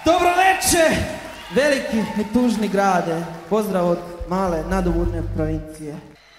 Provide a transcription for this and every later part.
Dobro veče, veliki i tužni grade. Pozdrav od male, nadobudne provincije.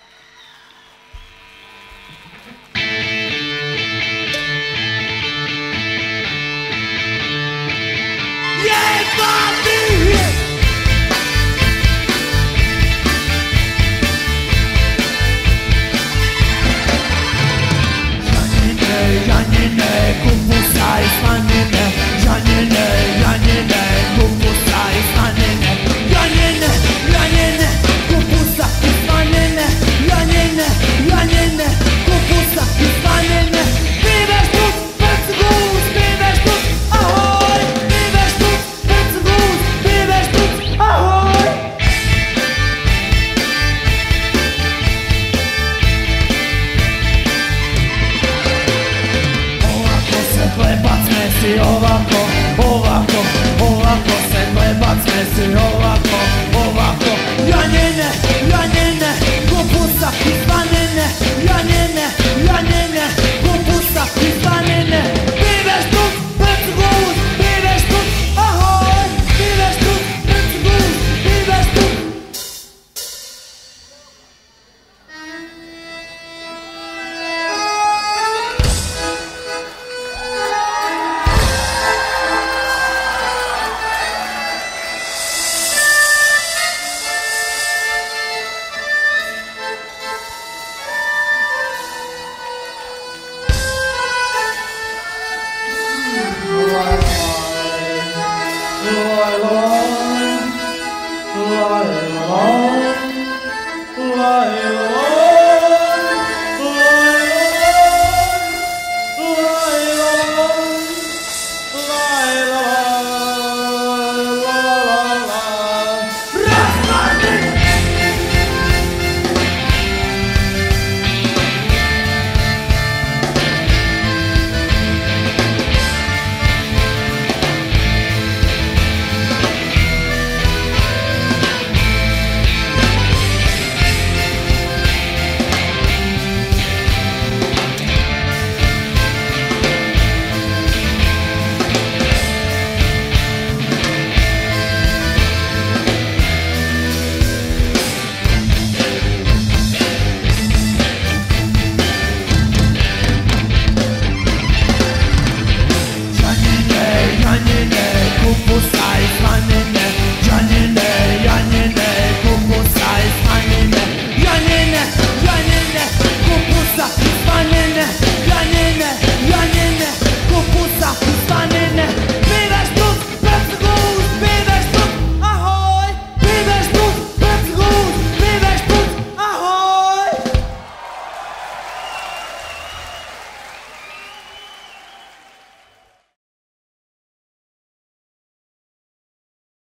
Janine, kupusa i slanine. Janine, Janine, kupusa i slanine. Janine, Janine, kupusa i slanine. Janine, Janine, kupusa i slanine. Biveš tu, pec guz, biveš tu, ahoj. Biveš tu, pec guz, biveš tu, ahoj. Hlebac smesi ovako, ovako, ovako se hlebac smesi ovako, ovako. Janine, Janine, kupusa i slanine. Janine, Janine, kupusa i slanine. Biveš tu, pec guz, biveš tu, ahoj. Biveš tu, pec guz, biveš tu. Kupusa i slanine.